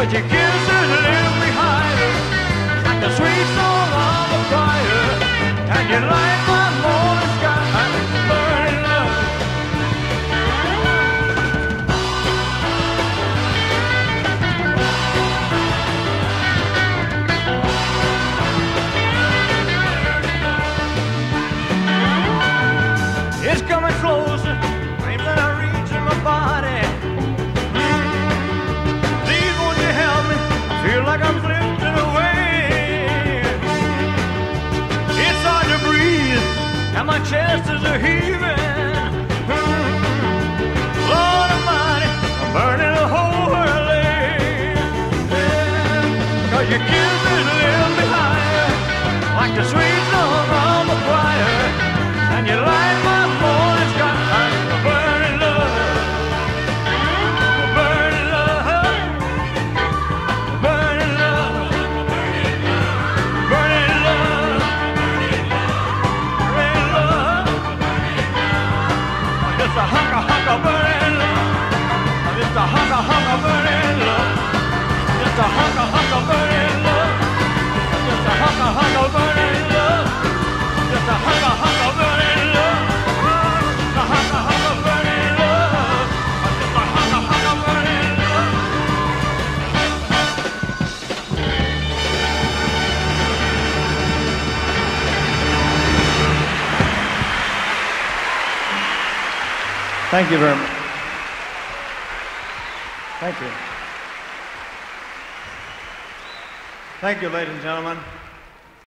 'cause your kisses live behind her, like the sweet song of a choir, and you light my morning sky, burning love. It's coming closer, claims that I reach in my body. Please won't you help me? I feel like I'm drifting away. It's hard to breathe, and my chest is a heaving. Lord Almighty, I'm burning a hole where I lay. Yeah, 'cause your kisses live behind you, like the sweet song of a choir, and you light my morning sky, burning love, burning love, burning love, burning love, burning love, just a hunk of burning love, just a hunk of burning love, just a hunk of burning love, just a hunk of burning love, just a hunk of burning love. Thank you very much. Thank you. Thank you, ladies and gentlemen.